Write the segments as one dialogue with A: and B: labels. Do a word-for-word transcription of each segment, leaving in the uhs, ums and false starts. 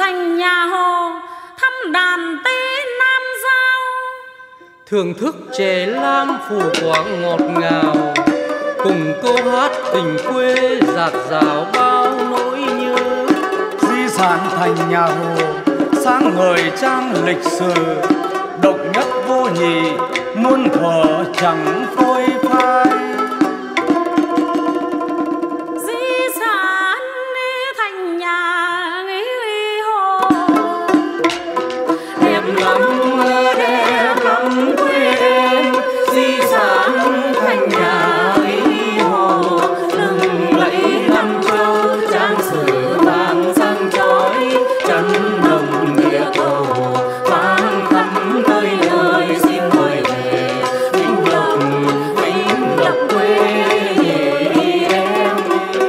A: thành nhà Hồ thăm đàn tê Nam Giao,
B: thưởng thức chè lam phủ quảng ngọt ngào, cùng câu hát tình quê dạt dào bao nỗi nhớ.
C: Di sản thành nhà Hồ sáng ngời trang lịch sử, độc nhất vô nhị muôn thuở chẳng phôi phai.
A: di sản thành nhà Hồ đẹp lắm đẹp lắm quê em, di sản thành nhà Hồ lừng lẫy năm châu trang sử vàng sang chói, chân đồng địa cầu vang khắp nơi nơi. Xin mời về Vĩnh Lộc, Vĩnh Lộc quê em.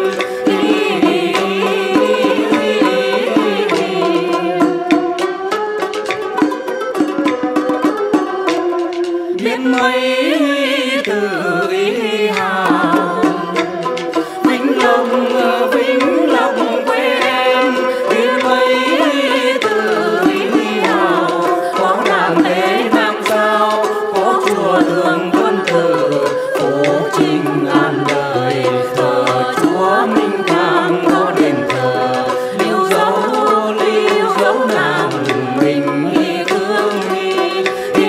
A: Biết mấy từ ý hào Vĩnh Lộc, Vĩnh Lộc quê em. Biết mấy từ ý hào, có đàn tế Nam Giao, có chùa Thượng Quân Tử, phố Trình ngàn đời, thờ Chúa Minh Cang, có đền thờ lưu dấu lưu dấu nàng mình thương đi.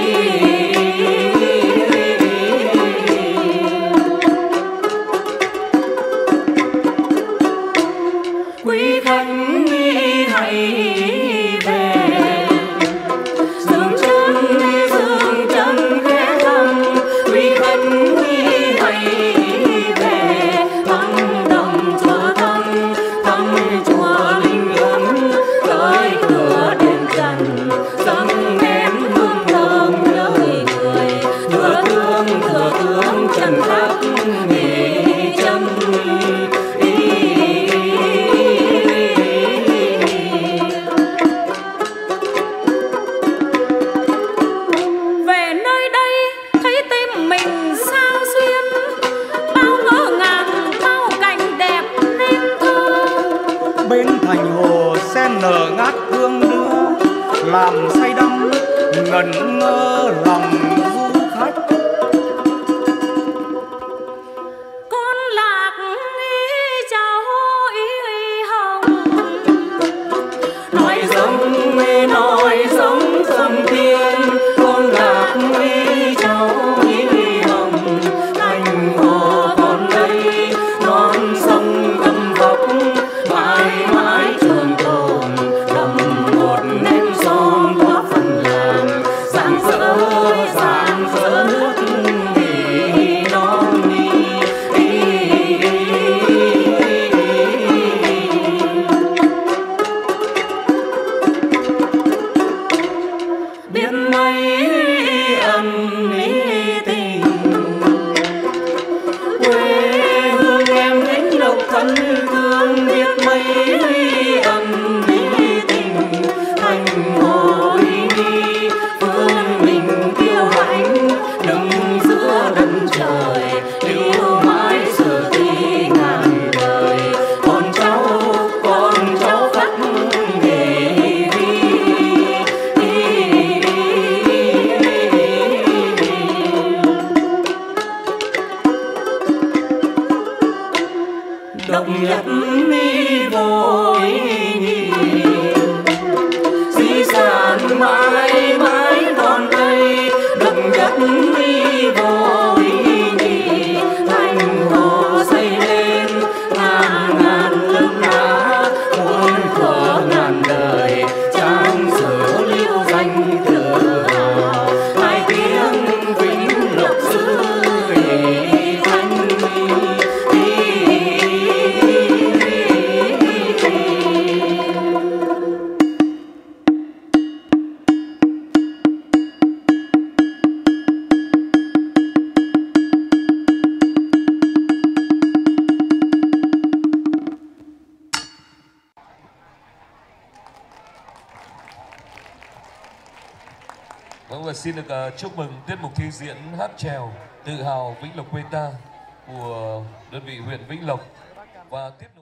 A: Quý khách hãy về, dừng chân dừng chân ghé thăm. Quý khách hãy về, thăm đồng chùa Thân, thăm chùa Linh Ấn, tới cửa đền Trần dâng nén hương thơm lời người. Thừa tướng thừa tướng Trần Khắc nghỉ chân. Về nơi đây thấy tim mình sao xuyên, bao ngỡ ngàng bao cảnh đẹp nên thơ.
C: Bên thành hồ sen nở ngát hương đưa, làm say đắm ngẩn ngơ lòng du khách.
A: Con lạc cháu ý hồng, nói giống nói giống dòng tiên. Con lạc cháu ý hồng, thành hồ còn đây non sông gầm vóc, mãi mãi trường tồn đậm một nét son có phần làm rạng rỡ rạng rỡ nước thì non đi. Biết mấy ân ý tình, quê hương em Vĩnh Lộc thân thương. Biết mấy ân ý tình, thành hồ đi phương mình kiêu hãnh, đứng giữa đất trời lưu mãi sự thi ngàn đời. Con cháu con cháu khắc nghề đi. Độc nhất mi vội nhị, di sản mãi mãi còn đây. Độc nhất mi vội nhị, thành hồ xây lên ngàn ngàn lớp lá, muôn thuở ngàn đời trang sử lưu danh tự hào. Hai tiếng Vĩnh Lộc xứ thanh.
D: Vâng, và xin được uh, chúc mừng tiết mục thi diễn hát chèo Tự hào Vĩnh Lộc quê ta của đơn vị huyện Vĩnh Lộc. Và tiếp